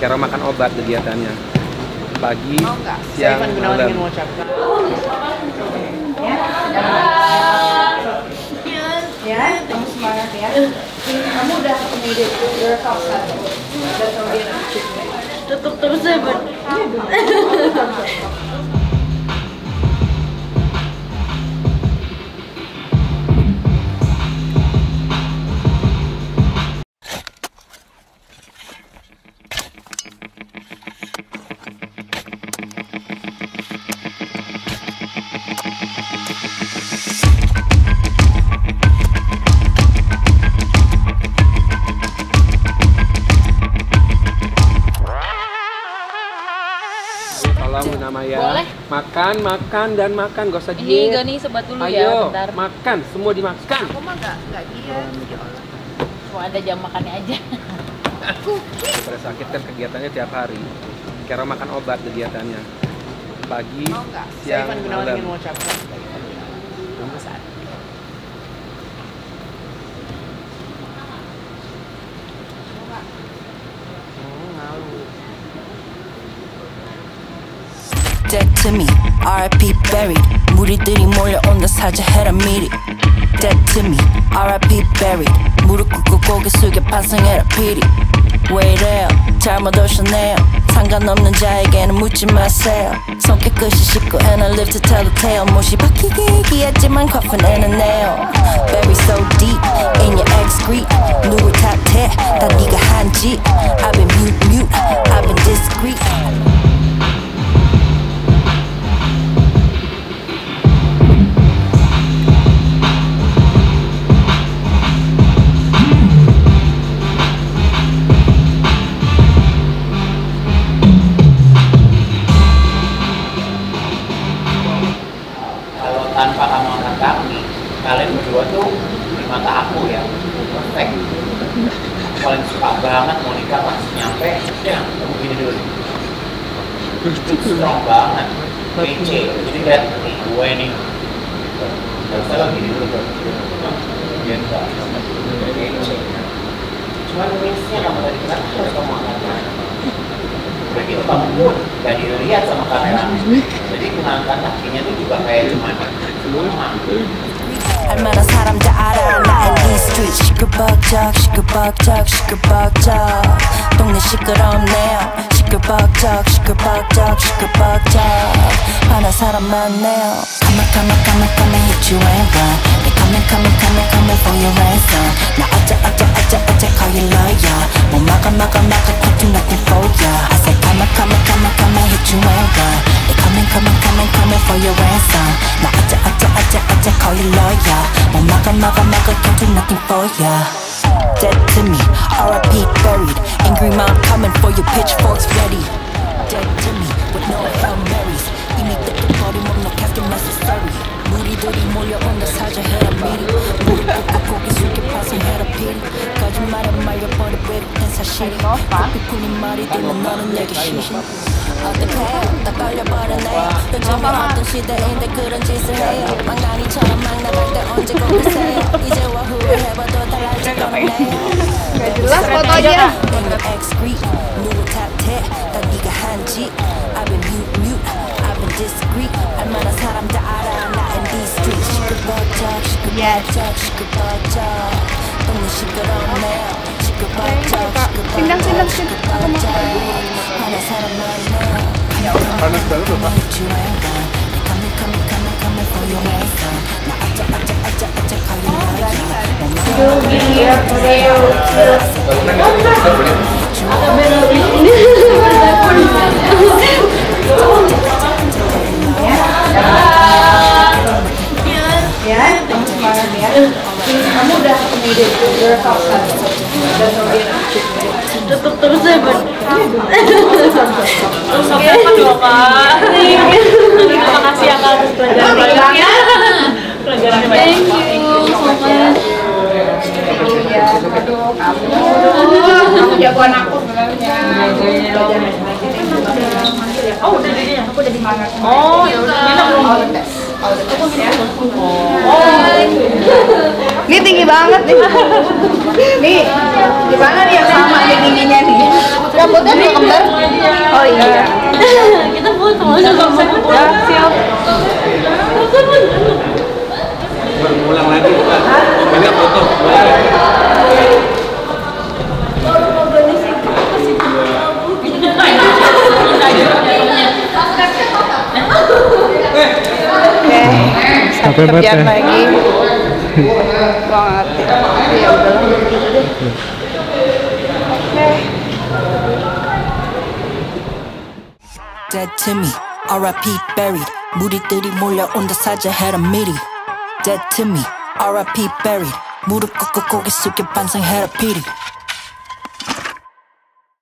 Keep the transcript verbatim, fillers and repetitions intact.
Kira makan obat kegiatannya. Pagi, oh, siang, malam. Ya, kamu semangat ya. Kamu udah ketemu ide workout satu. Dan kemudian Tutup terus ya, Bun. Tolong Luna Maya. Boleh. Makan, makan, dan makan. Gak usah Ini diet. enggak nih, sobat dulu Ayo, ya, bentar. makan. Semua dimakan. aku mah nggak nggak diet. Cuma ada jam makannya aja. Pada sakit kan kegiatannya tiap hari. Kira makan obat kegiatannya. Pagi, Oh enggak, siang, saya Gunawan malam. ingin mengucapkan tunggu saat Dead to me, R I P buried. 무리들이 몰려온다 사자해라 미리. Dead to me, R I P buried. 무릎 꿇고 고개 숙여 반성해라 피리. 왜 이래요? 잘못 오셨네요. 상관없는 자에게는 묻지 마세요. 성격 끝이 씻고 and I live to tell the tale. 못이 박히게 얘기했지만 coffin 나요. Bury so deep in your excrete. 누굴 탓해? 다 네가 한 짓. I've been mute mute, I've been discreet. Tanpa kamu angkat kaki, kalian berdua tuh di mata aku ya perfect. Paling suka banget mau nikah pas nyampe, ya kamu gini dulu. Strong banget, P C. Jadi lihat nih gue nih, saya gini dulu bro. Biasa, P C. Cuman missnya kamu tadi kenapa harus kamu angkat kaki? Begitu kamu pun gak dilihat sama kamera, jadi mengangkat kakinya tuh juga kayak cuman 알만한 사람 다 알아 나 in these streets 시끌벅적 시끌벅적 시끌벅적 동네 시끄럽네요 시끌벅적 시끌벅적 시끌벅적 화난 사람 많네요 Come on come on come on come and hit you and run They coming coming coming coming for your ransom 나 어째 어째 어째 어째 call you lawyer 못 막아 막아 막아 can't do nothing for ya I said come on come on come on come and hit you and run They coming coming coming coming for your ransom 나 어째 어째 어째 어째 call you lawyer 못 막아 막아 막아 can't do nothing for ya Dead to me, R I P buried Angry mom coming for your pitchforks ready Dead to me, with no Hail Marys 이미 뜨뜻거림 없는 casket necessary 무리들이 몰려온다 사자해라 미리 무릎 꿇고 고개 숙여 파손해라 피리 거짓말에 말려버려 왜곡된 사실이 커피뿐인 말이 들면 너는 내게 시신 어떡해요 다 걸려버렸네요 요즘은 어떤 시대인데 그런 짓을 해요 망나니처럼 막 나갈 때 언제 고르세요 이제와 후회해봐도 달라질 거네요 nggak jelas fotonya. 누구 탓해 다 네가 한 짓 I've been mute mute I've been discreet 알만한 사람 다 알아 나 in these streets 시끌벅적 시끌벅적 시끌벅적 동네 시끄럽네요 시끌벅적 시끌벅적 시끌벅적 화난 사람 많네요 Panas banget loh Pak. Coming coming coming coming for your ransom 나 어째 어째 어째 어째 call you Ya, kamu semangat ya. Kamu udah ketemu ide workout satu. Dan kemudian Tutup terus ya, Bun. Terus sampai apa dong, Kak? Terima kasih ya, Kak, atas pelajaran banyaknya. Pelajarannya banyak. Thank you so much. ya, aduh kamu, kamu jagoan aku sebenarnya. Oh, udah di aku udah dimakan. Oh, ya udah. Ini belum all the best. All the best ya. Oh. Ini tinggi banget nih. Nih, gimana nih yang sama nih tingginya nih? Rambutnya belum kembar Oh iya. Kita foto, juga mau foto. Siap. Ulang lagi bukan? Ini foto. Oke, satu kerjaan lagi. Gua nggak ngerti. Tapi ya udahlah. Oke. Dead to me, R I P buried. 무리들이 몰려온다 사자해라 미리. Dead to me, R I P buried. 무릎 꿇고 고개 숙여 반성해라 피리.